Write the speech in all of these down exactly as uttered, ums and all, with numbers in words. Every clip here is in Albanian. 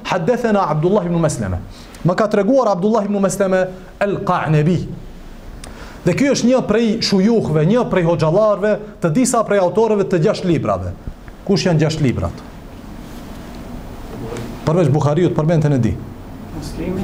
haddathana Abdullah ibn Maslama. Më ka treguar Abdullah ibn Maslama al-Qa'nabi. Dhe ky është një prej shujuhve, një prej hoxhallarëve të disa prej autorëve të gjashtë librave. Kush janë gjashtë librat? Përveç Buhariut, përmendën e di. Muslimi,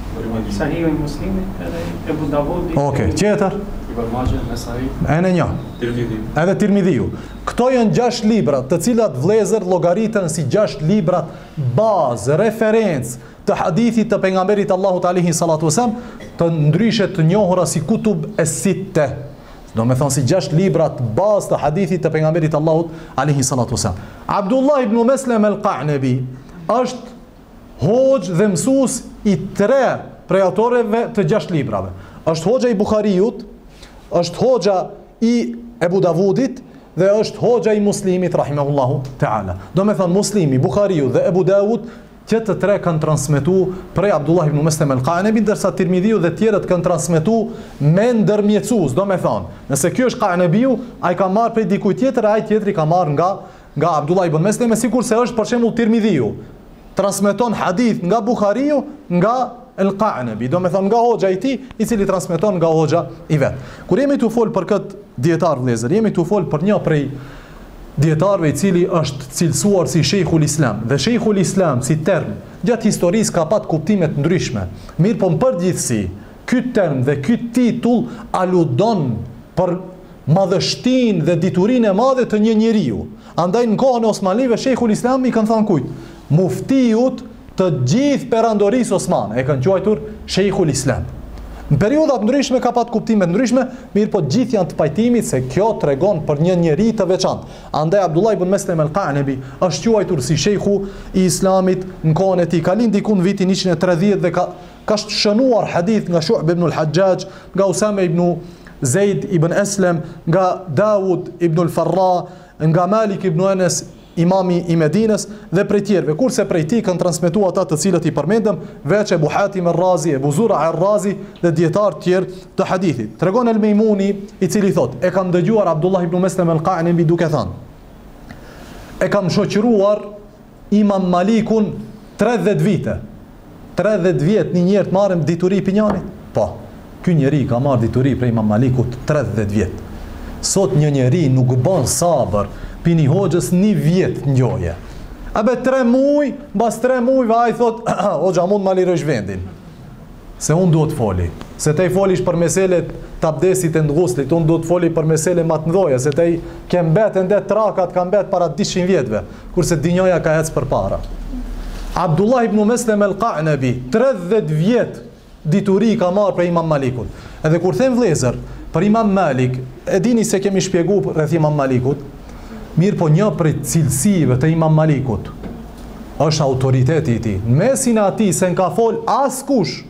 Sahihu Muslimi, edhe Ebu Davudi. Okej, tjetër? Ibn Majah, Nesai, Ene një. Tirmidhi. Edhe Tirmidhiu. Këto janë gjashtë libra, të cilat vëllezër llogaritën si gjashtë librat bazë, referencë të hadithit të pejgamberit Allahut alayhi salatu wasallam, të ndryshe të njohura si kutub es-sitte. Do me thonë si gjashtë librat bazë të hadithit të pejgamberit Allahut alayhi salatu wasallam. Abdullah ibn Muslim al-Qa'nabi është hoxh dhe mësues i tre prej autorëve të gjashtë librave. Është hoxha i Buhariut, është hoxha i Ebu Davudit dhe është hoxha i Muslimit rahimahullahu ta'ala. Do me thonë Muslimi, Buhariu dhe Ebu Davud, që të tre kanë transmetu prej Abdullah ibn Muslim al-Qa'nabi, ndërsa Tirmidhiu dhe tjerët kanë transmetu me ndërmjetësues. Do me thonë, nëse ky është Qa'nabiu, ai ka marrë prej dikujt tjetër, ai tjetri ka marrë nga nga Abdullah ibn Muslim, sikurse është për shembull Tirmidhiu. Transmeton hadith nga Buhariu, nga al-Qa'nabi, do me thonë nga hoxha i tij, i cili transmeton nga hoxha i vet. Kur jemi tu fol për këtë dietar vëllezër, jemi tu fol për një prej dietarëve i cili është cilësuar si Sheikhul Islam. Dhe Sheikhul Islam si term gjatë historisë ka pat kuptime të ndryshme. Mirë, po në përgjithësi, ky term dhe ky titull aludon për madhështinë dhe diturinë e madhe të një njeriu. Andaj në kohën e Osmanlive Sheikhul Islam i kanë thënë kujt? Muftiut të gjithë perandorisë osmane, e kanë quajtur Sheikhul Islam. Në periudhat ndryshme ka pat kuptime të ndryshme, mirë po gjithë janë të pajtimit se kjo tregon për një njeri të veçantë. Andaj Abdullah ibn Muslim al-Qa'nabi është quajtur si Sheikhu i Islamit në kohën e tij. Ka lindur diku në vitin njëqind e tridhjetë dhe ka ka shënuar hadith nga Shu'b ibn al-Hajjaj, nga Usama ibn Zaid ibn Aslam, nga Dawud ibn al-Farra, nga Malik ibn Anas, imami i Medinës dhe prej tjerëve. Kurse prej tij kanë transmetuar ata të cilët i përmendëm, veç Ebu Hatim ar-Razi, Ebu Zura ar-Razi dhe dietar të tjerë të hadithit. Tregon al-Maimuni, i cili thotë, e kam dëgjuar Abdullah ibn Muslim al-Qa'nabi duke thënë: e kam shoqëruar Imam Malikun tridhjetë vite. tridhjetë vjet një njerë të marrëm dituri për njërit? Po, ky njeri ka marrë dituri për Imam Malikut tridhjetë vjet. Sot një njeri nuk bën sabër pini hoxhës një vjet ngjoje. Abe tre muj, mbas tre mujve ai thot, hoxha mund ma lirësh vendin. Se unë duhet foli. Se te i folish për meselet të abdesit e ndghuslit, unë duhet foli për mesele ma të mdoja, se te i ke mbet e ndet trakat, ka mbet para dyqind vjetve, kurse dinjoja ka hec për para. Abdullah ibn Muslim al-Qa'nabi, tridhjetë vjet dituri ka marrë për Imam Malikut. Edhe kur them vlezër, për Imam Malik, e dini se kemi shpjegu rreth Imam Malikut, mirë po një prej cilësive të Imam Malikut është autoriteti i tij. Në mesin e atij se n'ka fol as kush.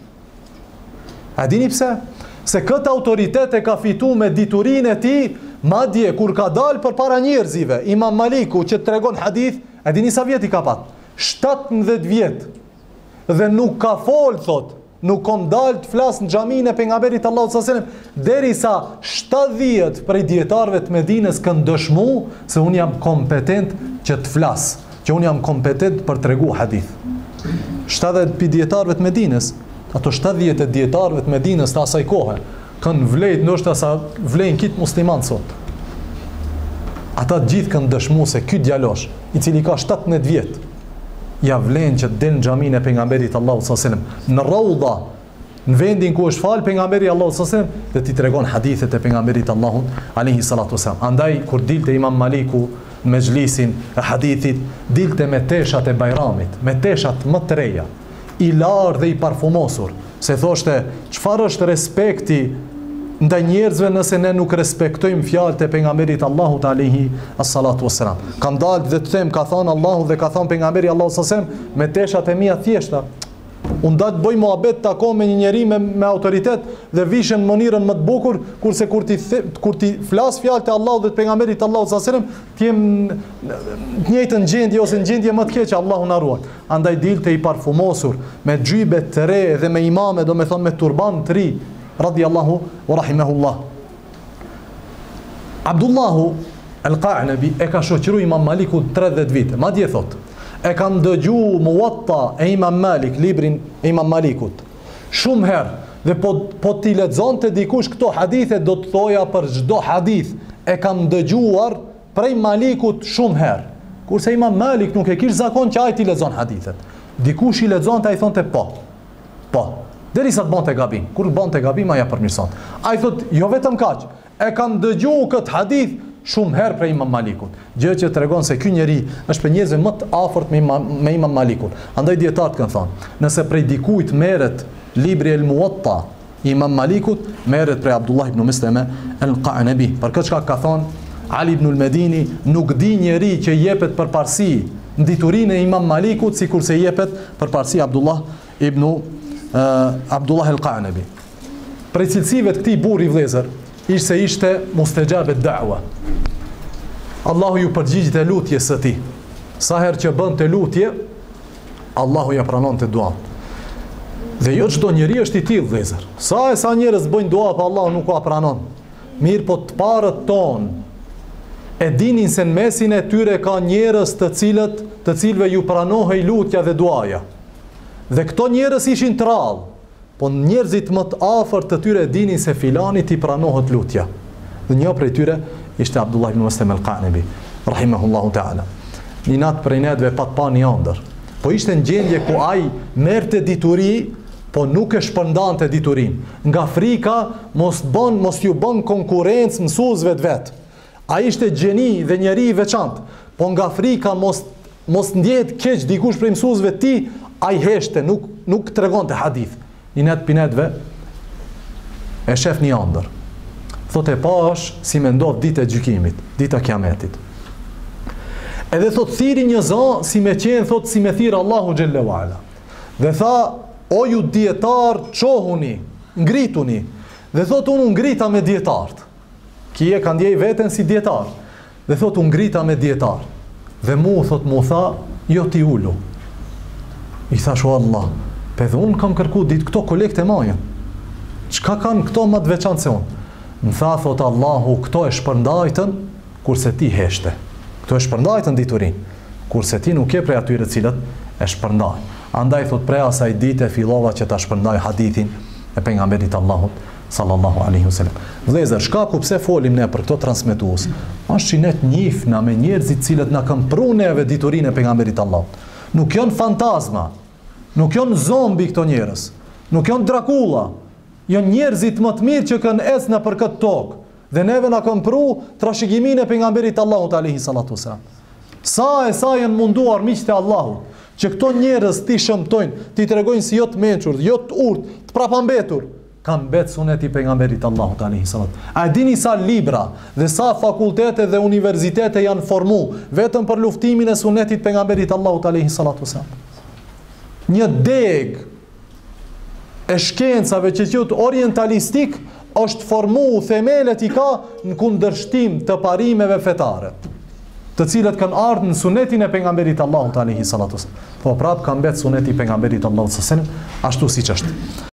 A dini pse? Se këtë autoritet e ka fitu me diturinë e tij, madje kur ka dalë përpara njerëzive, Imam Maliku që tregon hadith, a dini sa vjet i ka pat? shtatëmbëdhjetë vjet. Dhe nuk ka fol, thot, nuk kom dalë të flas në xhaminë e pejgamberit Allahut sallallahu alaihi wasallam, derisa shtatëdhjetë prej dietarëve të Medinës kanë dëshmu se un jam kompetent që të flas, që un jam kompetent për tregu hadith. shtatëdhjetë pi dietarëve të Medinës, ato shtatëdhjetë dietarëve të Medinës të asaj kohe, kanë vlejt ndoshta sa vlejnë kit musliman sot. Ata gjithë kanë dëshmu se ky djalosh, i cili ka shtatëmbëdhjetë vjet, ja vlen që del në xhamin e pejgamberit Allahut sallallahu alaihi wasallam, në raudha, në vendin ku është fal pejgamberi Allahut sallallahu alaihi wasallam, dhe ti tregon hadithet e pejgamberit Allahut alaihi salatu wasallam. Andaj kur dilte Imam Maliku në mezhlisin e hadithit, dilte me teshat e bajramit, me teshat më të reja, i larë dhe i parfumosur, se thoshte, çfarë është respekti ndaj njerëzve nëse ne nuk respektojmë fjalët e pejgamberit Allahut alaihi as-salatu wassalam. Kam dalë dhe të them, ka thënë Allahu dhe ka thënë pejgamberi Allahu sallallahu alaihi wasallam, me teshat e mia thjeshta. Unë da të bëj muhabet tako me një njeri me, me autoritet dhe vishën mënyrën më të bukur, kurse kur ti kur ti flas fjalët e Allahut dhe të pejgamberit Allahut sallallahu alaihi wasallam, ti jem në njëjtën gjendje ose në gjendje më të keqe, Allahu na ruaj. Andaj dilte i parfumosur, me xhybe të re dhe me imame, do me thonë me turban të ri, radiyallahu wa rahimahullah. Abdullahu al-Qa'nabi e ka shoqëruar Imam Malikut tridhjetë vite. Madje thot, E kam dëgju Muwatta e Imam Malik, librin e Imam Malikut, shumë herë, dhe po, po t'i lexonte dikush këto hadithe, do të thoja për çdo hadith e kam dëgjuar prej Malikut shumë herë. Kurse Imam Malik nuk e kish zakon që ai t'i lexon hadithet. Dikush i lexonte, ai thonte po. Po. Derisa të bonte gabim. Kur bonte gabim ai ja përmirëson. Ai thot, jo vetëm kaq, e kam dëgjuar këtë hadith shumë herë prej Imam Malikut. Gjë që tregon se ky njeri është për njerëzve më të afërt me Imam, me Imam Malikun. Andaj dietarët kanë thonë, nëse prej dikujt merret libri El Muwatta i Imam Malikut, merret prej Abdullah ibn Muslime al-Qa'nabi. Për këtë çka ka thonë Ali ibn al-Medini, nuk di njeri që jepet përparësi në diturinë e Imam Malikut sikur se jepet përparësi Abdullah ibn uh, Abdullah al-Qa'nabi. Prej cilësive të këtij burri vëllezër, ishte se ishte mustajabe da'wa. Allahu ju përgjigjit e lutjes së tij. Sa herë që bën të lutje, Allahu ja pranon të dua. Dhe jo çdo njeri është i tillë vëllezër. Sa e sa njerëz bëjnë dua pa Allahu nuk ka pranon. Mirë, po të parët ton e dinin se në mesin e tyre ka njerëz të cilët, të cilëve ju pranohej lutja dhe duaja. Dhe këto njerëz ishin të rrallë. Po njerëzit më të afërt të tyre dinin se filani ti pranohet lutja. Dhe një prej tyre ishte Abdullah ibn Muslim al-Qa'nabi, rahimahullahu ta'ala. Një natë prej netëve pat pa një ëndër. Po ishte në gjendje ku ai merrte dituri, po nuk e shpërndante diturinë. Nga frika mos bën, mos ju bën konkurrencë mësuesve të vet. Ai ishte gjeni dhe njeri i veçantë, po nga frika mos mos ndjehet keq dikush prej mësuesve të tij, ai heshte, nuk nuk tregonte hadith. Një net pinetve e shef një ëndër. Thotë e pash si me ndodh ditë e gjykimit, dita e kiametit. Edhe thot thiri një zë si me qenë, thot si me thirë Allahu xhallahu ala. Dhe tha, o ju dietar, çohuni, ngrituni. Dhe thot unë ngrita me dietarët. Kije ka ndjej veten si dietar. Dhe thot unë ngrita me dietar. Dhe mu thot mu tha, jo ti ulu. I thash o Allah, pe dhe unë kam kërku ditë këto kolekte majën. Çka kanë këto më të veçantë se unë? Më tha, thot Allahu, këto e shpërndajtën, kurse ti heshte. Këto e shpërndajtën diturin, kurse ti nuk je prej atyre cilët e shpërndaj. Andaj, thot, prej asaj dite fillova që ta shpërndaj hadithin e pejgamberit Allahut, sallallahu alaihi wasallam. Vëllezër, shkaku pse folim ne për këto transmetues, është që ne të njihna me njerëzit cilët na kanë prunë neve diturinë e pejgamberit Allahut. Nuk janë fantazma, nuk janë zombi këto njerëz, nuk janë Dracula, janë njerëzit më të mirë që kanë ecë në për këtë tokë. Dhe neve na kanë pru trashëgiminë e pejgamberit Allahut alaihi salatu wasallam. Sa e sa janë munduar miqtë e Allahut që këto njerëz ti shëmtojnë, ti tregojnë si jo të mençur, jo të urtë, të prapambetur, kanë mbet suneti i pejgamberit Allahut alaihi salatu. A dini sa libra dhe sa fakultete dhe universitete janë formu vetëm për luftimin e sunetit pejgamberit Allahut alaihi salatu wasallam. Një deg e shkencave që quhet orientalistik është formu themelet i ka në kundërshtim të parimeve fetare, të cilët kanë ardhur në sunetin e pejgamberit Allahut alaihi salatu wasallam. Po prap kanë mbet suneti i pejgamberit Allahut sallallahu alaihi wasallam ashtu siç është.